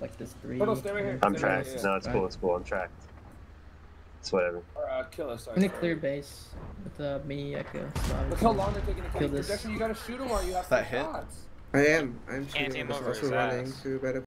like this 3. Portal, stay right here. I'm Stay right tracked. here. No, it's cool. It's cool. I'm tracked. It's whatever. Kill us. I'm gonna clear base with me Echo. So Look how long they're taking to kill this. projection. You gotta shoot him or you have That to hit? shots. I am. I'm Can't shooting. aim I'm over also his running ass. to better